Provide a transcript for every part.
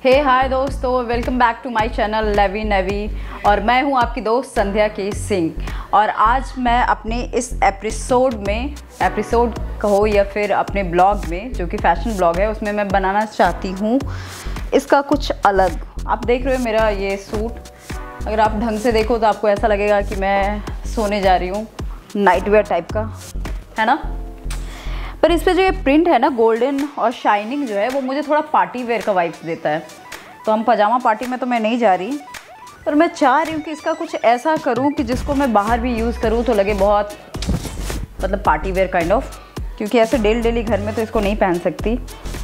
हे hi दोस्तों, welcome back to my channel लेवी नेवी और मैं हूं आपकी दोस्त संध्या के सिंह। और आज मैं अपने इस एपिसोड कहो या फिर अपने ब्लॉग में, जो कि फैशन ब्लॉग है, उसमें मैं बनाना चाहती हूं इसका कुछ अलग। आप देख रहे हो मेरा ये सूट, अगर आप ढंग से देखो तो आपको ऐसा लगेगा कि मैं सोने जा रही हूँ, नाइट वेयर टाइप का है ना। पर इस पे जो ये प्रिंट है ना, गोल्डन और शाइनिंग जो है, वो मुझे थोड़ा पार्टी वेयर का वाइब्स देता है। तो हम पजामा पार्टी में तो मैं नहीं जा रही, पर मैं चाह रही हूँ कि इसका कुछ ऐसा करूँ कि जिसको मैं बाहर भी यूज़ करूँ तो लगे बहुत मतलब पार्टी वेयर काइंड ऑफ, क्योंकि ऐसे डेली घर में तो इसको नहीं पहन सकती।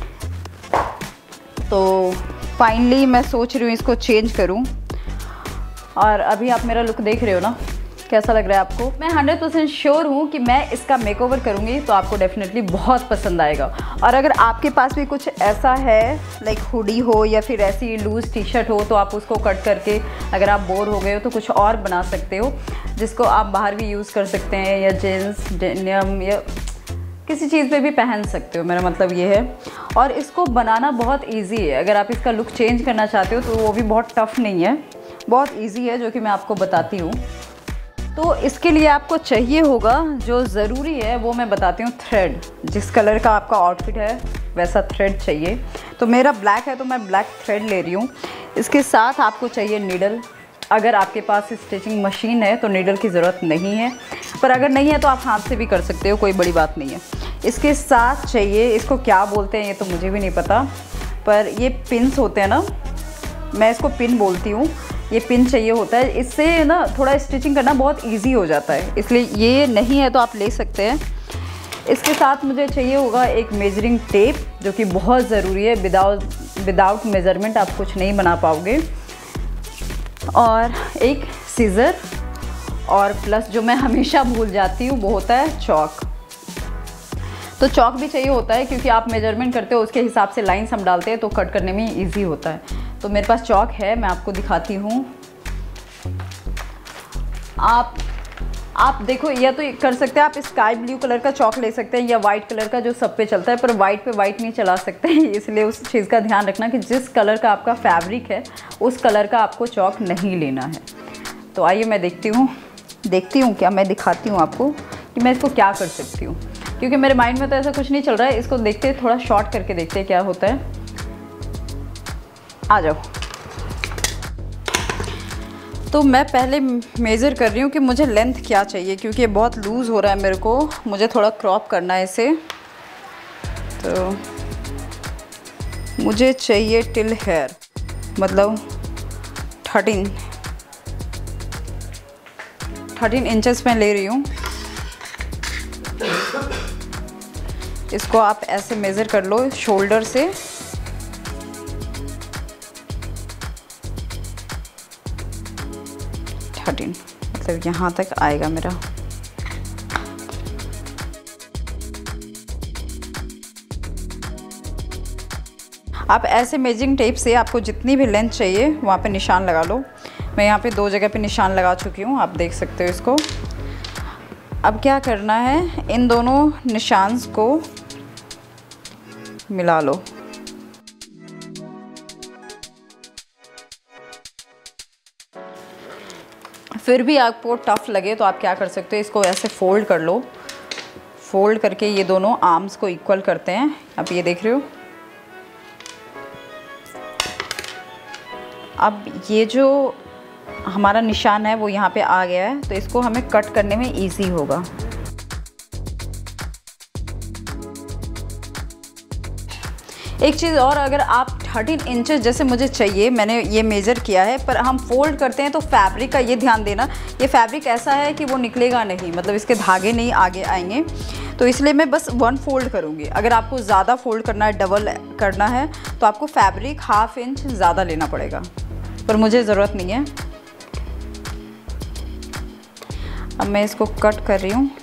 तो फाइनली मैं सोच रही हूँ इसको चेंज करूँ। और अभी आप मेरा लुक देख रहे हो ना, कैसा लग रहा है आपको। मैं 100% श्योर हूँ कि मैं इसका मेकओवर करूँगी तो आपको डेफिनेटली बहुत पसंद आएगा। और अगर आपके पास भी कुछ ऐसा है, लाइक हुडी हो या फिर ऐसी लूज़ टी शर्ट हो, तो आप उसको कट करके, अगर आप बोर हो गए हो तो कुछ और बना सकते हो, जिसको आप बाहर भी यूज़ कर सकते हैं, या जीन्स, डेनिम या किसी चीज़ पे भी पहन सकते हो। मेरा मतलब ये है। और इसको बनाना बहुत ईजी है। अगर आप इसका लुक चेंज करना चाहते हो तो वो भी बहुत टफ़ नहीं है, बहुत ईजी है, जो कि मैं आपको बताती हूँ। तो इसके लिए आपको चाहिए होगा, जो ज़रूरी है वो मैं बताती हूँ, थ्रेड। जिस कलर का आपका आउटफिट है वैसा थ्रेड चाहिए। तो मेरा ब्लैक है तो मैं ब्लैक थ्रेड ले रही हूँ। इसके साथ आपको चाहिए नीडल। अगर आपके पास स्टिचिंग मशीन है तो नीडल की ज़रूरत नहीं है, पर अगर नहीं है तो आप हाथ से भी कर सकते हो, कोई बड़ी बात नहीं है। इसके साथ चाहिए, इसको क्या बोलते हैं ये तो मुझे भी नहीं पता, पर ये पिन्स होते हैं ना, मैं इसको पिन बोलती हूँ। ये पिन चाहिए होता है, इससे ना थोड़ा स्टिचिंग करना बहुत इजी हो जाता है, इसलिए ये नहीं है तो आप ले सकते हैं। इसके साथ मुझे चाहिए होगा एक मेजरिंग टेप, जो कि बहुत ज़रूरी है। विदाउट मेज़रमेंट आप कुछ नहीं बना पाओगे। और एक सीज़र, और प्लस जो मैं हमेशा भूल जाती हूँ वो होता है चॉक। तो चॉक भी चाहिए होता है, क्योंकि आप मेजरमेंट करते हो उसके हिसाब से लाइन्स हम डालते हैं तो कट करने में ईजी होता है। तो मेरे पास चॉक है, मैं आपको दिखाती हूँ। आप देखो, या तो कर सकते हैं आप स्काई ब्लू कलर का चॉक ले सकते हैं, या वाइट कलर का जो सब पे चलता है, पर वाइट पे वाइट नहीं चला सकते हैं। इसलिए उस चीज़ का ध्यान रखना कि जिस कलर का आपका फैब्रिक है उस कलर का आपको चॉक नहीं लेना है। तो आइए मैं देखती हूँ क्या मैं दिखाती हूँ आपको कि मैं इसको क्या कर सकती हूँ, क्योंकि मेरे माइंड में तो ऐसा कुछ नहीं चल रहा है। इसको देखते थोड़ा शॉर्ट करके देखते हैं क्या होता है। आ जाओ। तो मैं पहले मेज़र कर रही हूँ कि मुझे लेंथ क्या चाहिए, क्योंकि ये बहुत लूज़ हो रहा है मेरे को, मुझे थोड़ा क्रॉप करना है इसे। तो मुझे चाहिए टिल हेयर, मतलब 13 इंचेस में ले रही हूँ। इसको आप ऐसे मेज़र कर लो शोल्डर से। मतलब यहाँ तक आएगा मेरा। आप ऐसे मेजरिंग टेप से आपको जितनी भी लेंथ चाहिए वहाँ पे निशान लगा लो। मैं यहाँ पे 2 जगह पे निशान लगा चुकी हूँ, आप देख सकते हो इसको। अब क्या करना है, इन दोनों निशान को मिला लो। फिर भी आपको टफ़ लगे तो आप क्या कर सकते हो, इसको ऐसे फोल्ड कर लो। फोल्ड करके ये दोनों आर्म्स को इक्वल करते हैं। आप ये देख रहे हो। अब ये जो हमारा निशान है वो यहाँ पे आ गया है, तो इसको हमें कट करने में इजी होगा। एक चीज़ और, अगर आप 13 इंचेस जैसे मुझे चाहिए, मैंने ये मेज़र किया है, पर हम फोल्ड करते हैं तो फैब्रिक का ये ध्यान देना, ये फैब्रिक ऐसा है कि वो निकलेगा नहीं, मतलब इसके धागे नहीं आगे आएंगे। तो इसलिए मैं बस 1 फोल्ड करूँगी। अगर आपको ज़्यादा फोल्ड करना है, डबल करना है, तो आपको फैब्रिक 1/2 इंच ज़्यादा लेना पड़ेगा, पर मुझे ज़रूरत नहीं है। अब मैं इसको कट कर रही हूँ।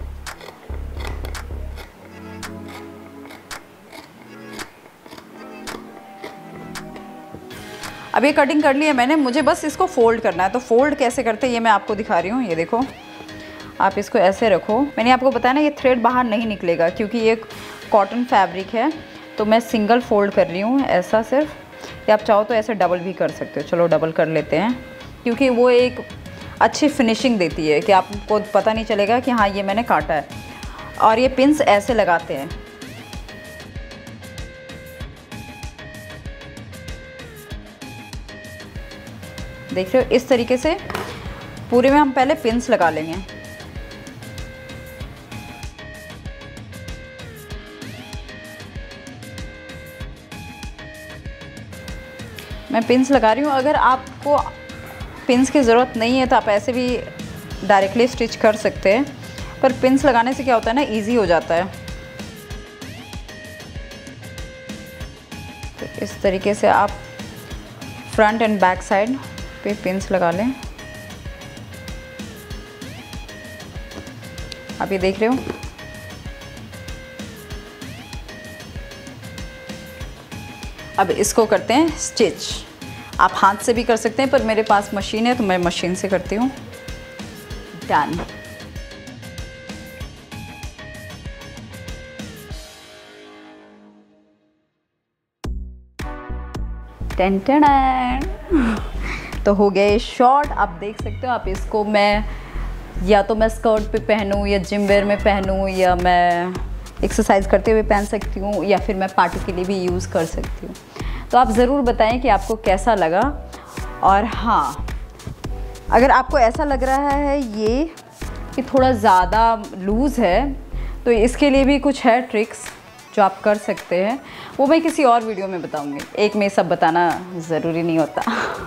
अब ये कटिंग कर ली है मैंने, मुझे बस इसको फोल्ड करना है। तो फोल्ड कैसे करते हैं ये मैं आपको दिखा रही हूँ। ये देखो, आप इसको ऐसे रखो। मैंने आपको बताया ना, ये थ्रेड बाहर नहीं निकलेगा क्योंकि ये कॉटन फैब्रिक है। तो मैं सिंगल फोल्ड कर रही हूँ ऐसा सिर्फ, या आप चाहो तो ऐसे डबल भी कर सकते हो। चलो डबल कर लेते हैं, क्योंकि वो एक अच्छी फिनिशिंग देती है कि आपको पता नहीं चलेगा कि हाँ ये मैंने काटा है। और ये पिन्स ऐसे लगाते हैं, देख रहे हो, इस तरीके से पूरे में हम पहले पिन्स लगा लेंगे। मैं पिन्स लगा रही हूँ। अगर आपको पिन्स की ज़रूरत नहीं है तो आप ऐसे भी डायरेक्टली स्टिच कर सकते हैं, पर पिन्स लगाने से क्या होता है ना, इजी हो जाता है। तो इस तरीके से आप फ्रंट एंड बैक साइड पे पिन्स लगा लें। आप ये देख रहे हो, अब इसको करते हैं स्टिच। आप हाथ से भी कर सकते हैं, पर मेरे पास मशीन है तो मैं मशीन से करती हूँ। डन। Ten ten. तो हो गया ये शॉर्ट। आप देख सकते हो, आप इसको मैं या तो मैं स्कर्ट पे पहनूँ या जिम वेयर में पहनूँ, या मैं एक्सरसाइज करते हुए पहन सकती हूँ, या फिर मैं पार्टी के लिए भी यूज़ कर सकती हूँ। तो आप ज़रूर बताएं कि आपको कैसा लगा। और हाँ, अगर आपको ऐसा लग रहा है ये कि थोड़ा ज़्यादा लूज़ है, तो इसके लिए भी कुछ है ट्रिक्स जो आप कर सकते हैं, वो मैं किसी और वीडियो में बताऊंगी। एक में सब बताना ज़रूरी नहीं होता।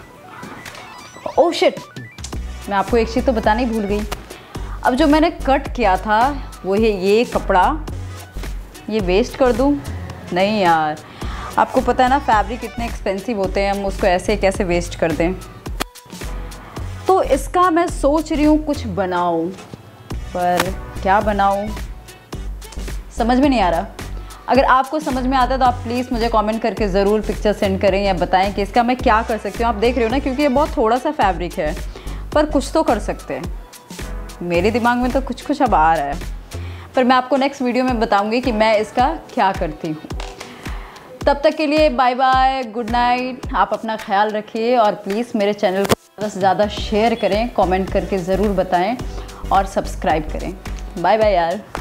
ओह शिट, मैं आपको एक चीज़ तो बताना ही भूल गई। अब जो मैंने कट किया था वो है ये कपड़ा, ये वेस्ट कर दूं? नहीं यार, आपको पता है ना फैब्रिक इतने एक्सपेंसिव होते हैं, हम उसको ऐसे कैसे वेस्ट कर दें। तो इसका मैं सोच रही हूँ कुछ बनाऊँ, पर क्या बनाऊँ समझ में नहीं आ रहा। अगर आपको समझ में आता है तो आप प्लीज़ मुझे कमेंट करके ज़रूर पिक्चर सेंड करें या बताएं कि इसका मैं क्या कर सकती हूँ। आप देख रहे हो ना, क्योंकि ये बहुत थोड़ा सा फैब्रिक है, पर कुछ तो कर सकते हैं। मेरे दिमाग में तो कुछ कुछ अब आ रहा है, पर मैं आपको नेक्स्ट वीडियो में बताऊंगी कि मैं इसका क्या करती हूँ। तब तक के लिए बाय बाय, गुड नाइट। आप अपना ख्याल रखिए और प्लीज़ मेरे चैनल को ज़्यादा से ज़्यादा शेयर करें, कमेंट करके ज़रूर बताएं और सब्सक्राइब करें। बाय बाय यार।